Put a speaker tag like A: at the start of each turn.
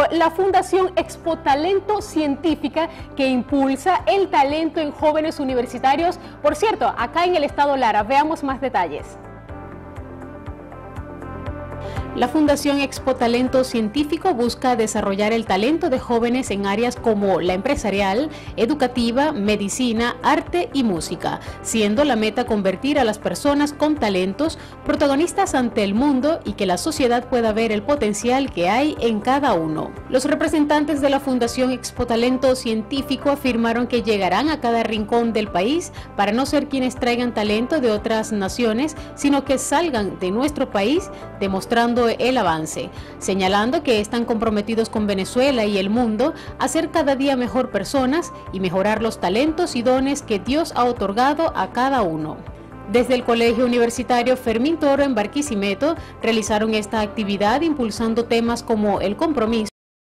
A: la Fundación Expo Talento Científica, que impulsa el talento en jóvenes universitarios, por cierto, acá en el estado Lara. Veamos más detalles. La Fundación Expo Talento Científico busca desarrollar el talento de jóvenes en áreas como la empresarial, educativa, medicina, arte y música, siendo la meta convertir a las personas con talentos protagonistas ante el mundo y que la sociedad pueda ver el potencial que hay en cada uno. Los representantes de la Fundación Expo Talento Científico afirmaron que llegarán a cada rincón del país para no ser quienes traigan talento de otras naciones, sino que salgan de nuestro país demostrando el avance, señalando que están comprometidos con Venezuela y el mundo a ser cada día mejor personas y mejorar los talentos y dones que Dios ha otorgado a cada uno. Desde el Colegio Universitario Fermín Toro en Barquisimeto realizaron esta actividad impulsando temas como el compromiso,